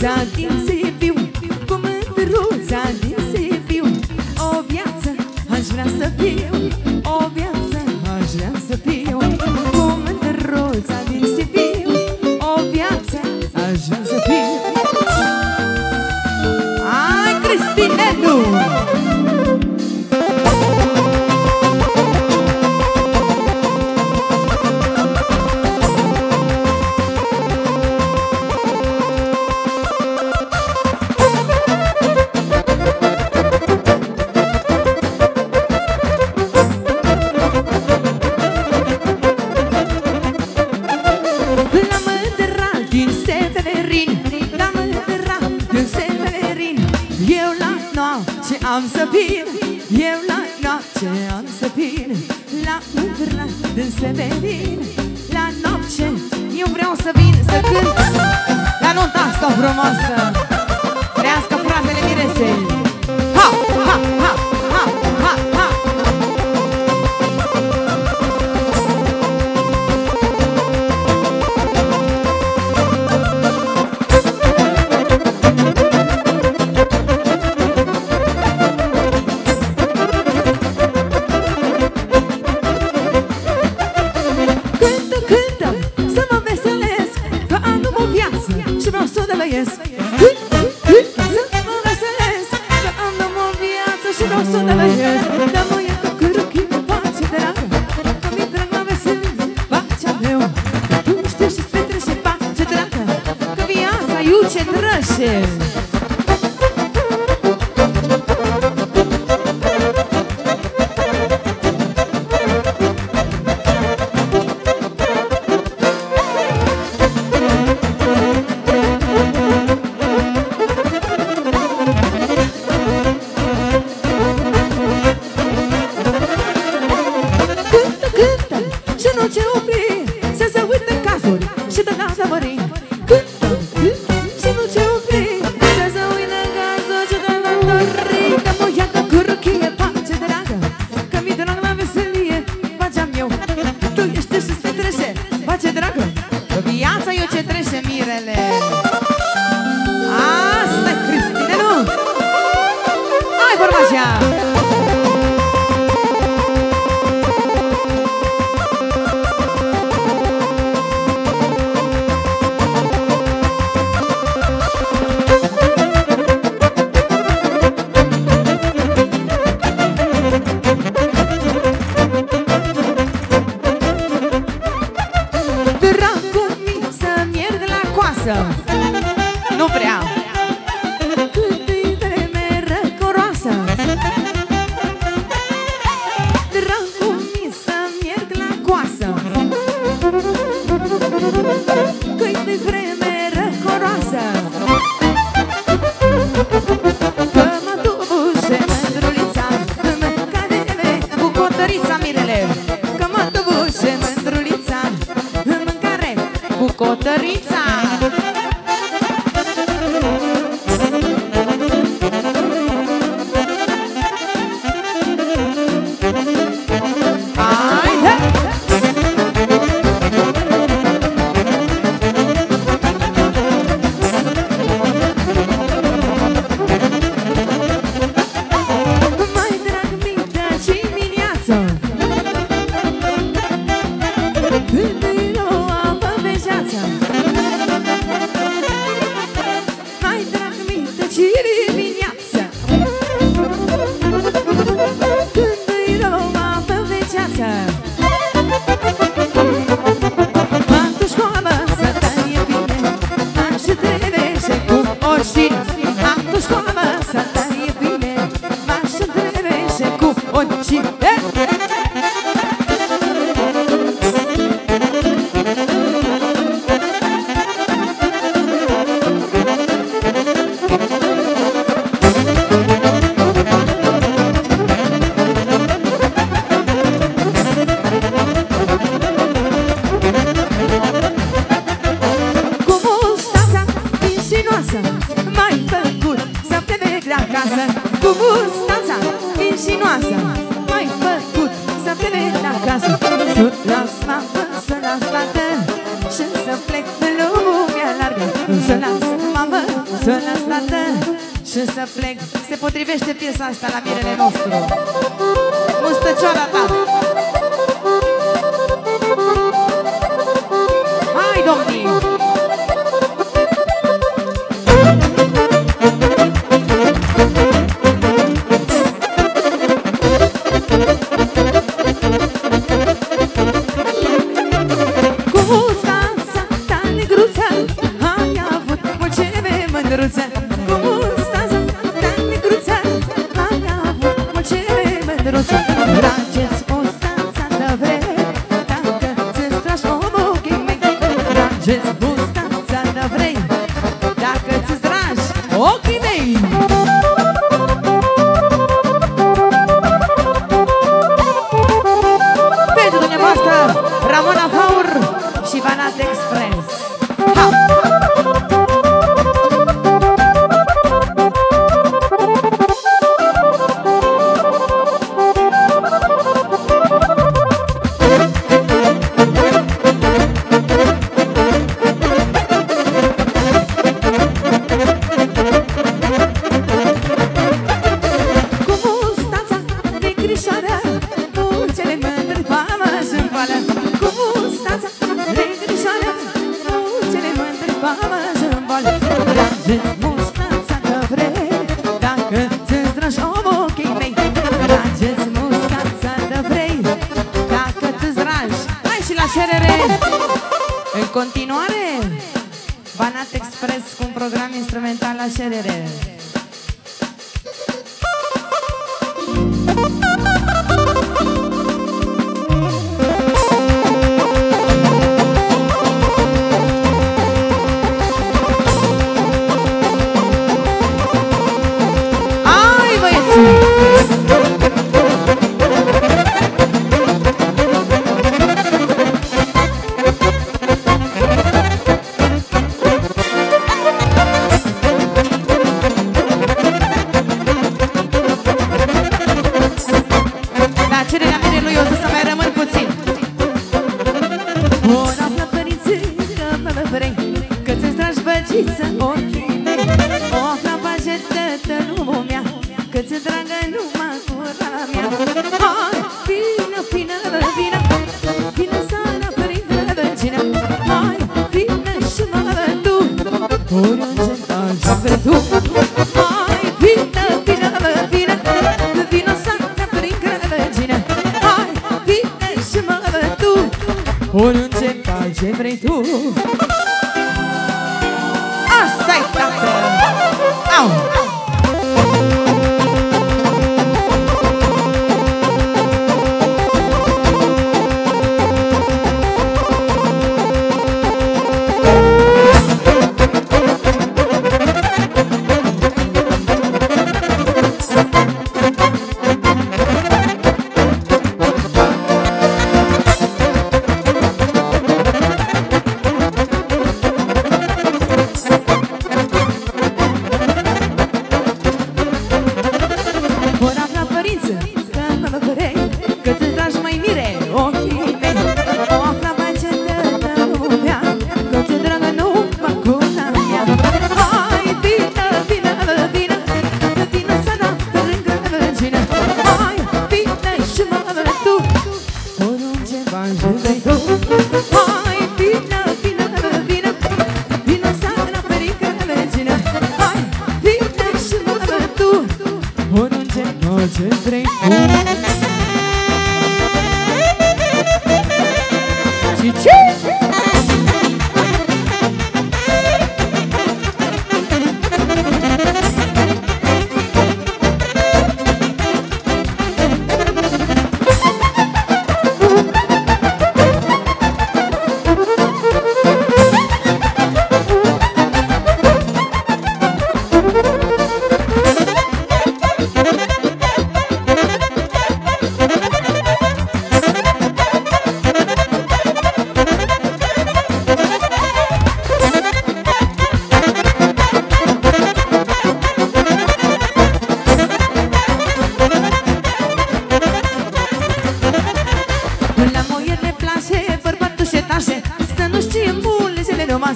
mândruța din Sibiu, cu mândruța din Sibiu. O viață aș vrea să fiu, o viață aș vrea să fiu, cu mândruța din Sibiu. O viață aș vrea să fiu. Ai, Cristinelu! Am să vin, eu la noapte am să vin, la mândra din Severin. La noapte eu vreau să vin să cânt la nota asta frumoasă. Trească fratele Miresei. Ha, ha, ha, ha, ha, ha. și să plec pe lumea largă. Să las mamă, să las tată și să plec. Se potrivește piesa asta la mirele nostru. Mustăcioara ta. Hai, domnii!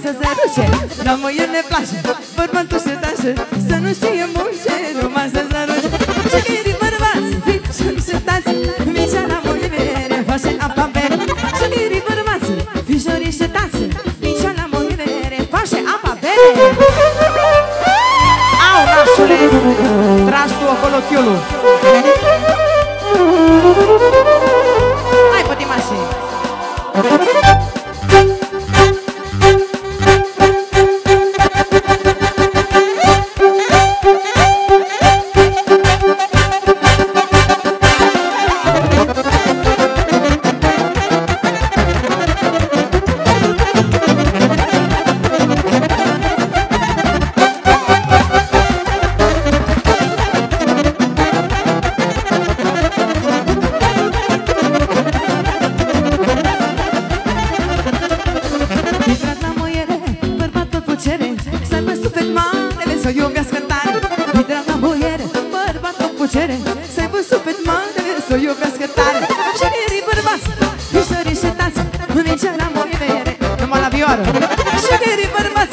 să se duce. La mâine ne place, bărbatul se tașă, să nu știe munce, numai să se duce. Șugheri bărbați, fișori și tați, micea la molivere, face apa bere. Șugheri bărbați, fișori și tați, micea la molivere, face apa bere. Au, nașule, tragi tu acolo chiulul. Hai, pătimașii. Șugheri bărbați,